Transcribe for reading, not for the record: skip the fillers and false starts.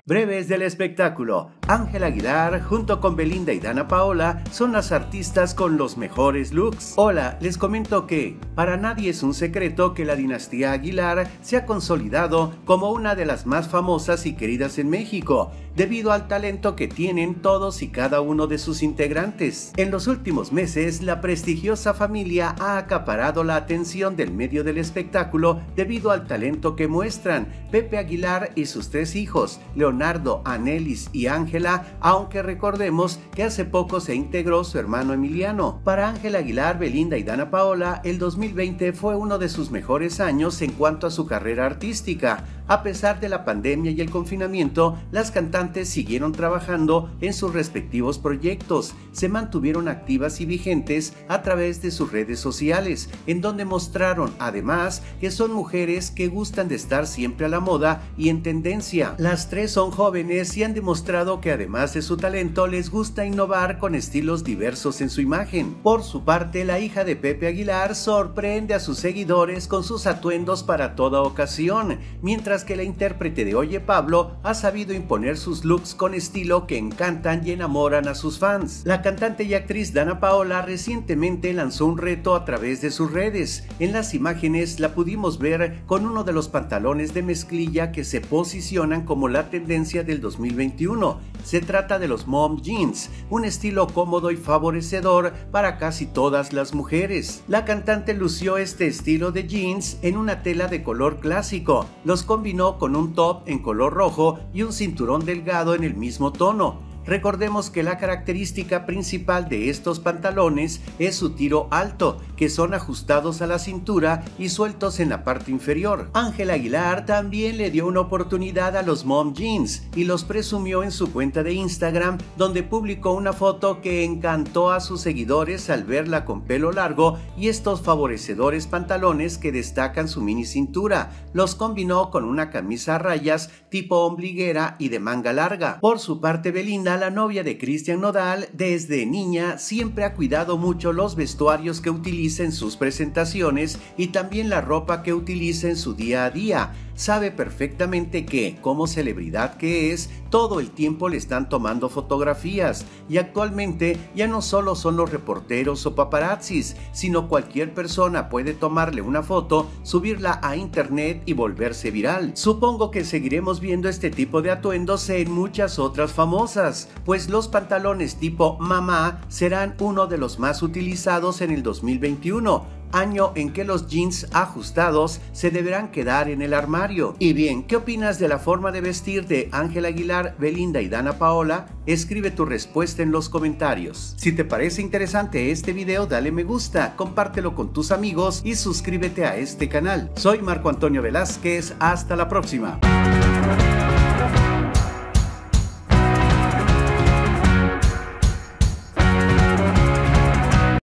Breves del espectáculo. Ángela Aguilar junto con Belinda y Dana Paola son las artistas con los mejores looks. Hola, les comento que para nadie es un secreto que la dinastía Aguilar se ha consolidado como una de las más famosas y queridas en México, debido al talento que tienen todos y cada uno de sus integrantes. En los últimos meses, la prestigiosa familia ha acaparado la atención del medio del espectáculo debido al talento que muestran Pepe Aguilar y sus tres hijos, Leonardo, Anelis y Ángela, aunque recordemos que hace poco se integró su hermano Emiliano. Para Ángela Aguilar, Belinda y Dana Paola, el 2020 fue uno de sus mejores años en cuanto a su carrera artística. A pesar de la pandemia y el confinamiento, las cantantes siguieron trabajando en sus respectivos proyectos, se mantuvieron activas y vigentes a través de sus redes sociales, en donde mostraron además que son mujeres que gustan de estar siempre a la moda y en tendencia. Las tres son jóvenes y han demostrado que además de su talento les gusta innovar con estilos diversos en su imagen. Por su parte, la hija de Pepe Aguilar sorprende a sus seguidores con sus atuendos para toda ocasión, mientras que la intérprete de Oye Pablo ha sabido imponer sus looks con estilo que encantan y enamoran a sus fans. La cantante y actriz Dana Paola recientemente lanzó un reto a través de sus redes. En las imágenes la pudimos ver con uno de los pantalones de mezclilla que se posicionan como la tendencia del 2021. Se trata de los mom jeans, un estilo cómodo y favorecedor para casi todas las mujeres. La cantante lució este estilo de jeans en una tela de color clásico, los combinó con un top en color rojo y un cinturón delgado en el mismo tono. Recordemos que la característica principal de estos pantalones es su tiro alto, que son ajustados a la cintura y sueltos en la parte inferior. Ángela Aguilar también le dio una oportunidad a los mom jeans y los presumió en su cuenta de Instagram, donde publicó una foto que encantó a sus seguidores al verla con pelo largo y estos favorecedores pantalones que destacan su mini cintura. Los combinó con una camisa a rayas tipo ombliguera y de manga larga. Por su parte, Belinda, la novia de Cristian Nodal, desde niña siempre ha cuidado mucho los vestuarios que utiliza en sus presentaciones y también la ropa que utiliza en su día a día. Sabe perfectamente que, como celebridad que es, todo el tiempo le están tomando fotografías y actualmente ya no solo son los reporteros o paparazzis, sino cualquier persona puede tomarle una foto, subirla a internet y volverse viral. Supongo que seguiremos viendo este tipo de atuendos en muchas otras famosas, pues los pantalones tipo mamá serán uno de los más utilizados en el 2021. Año en que los jeans ajustados se deberán quedar en el armario. Y bien, ¿qué opinas de la forma de vestir de Ángela Aguilar, Belinda y Dana Paola? Escribe tu respuesta en los comentarios. Si te parece interesante este video, dale me gusta, compártelo con tus amigos y suscríbete a este canal. Soy Marco Antonio Velázquez, hasta la próxima.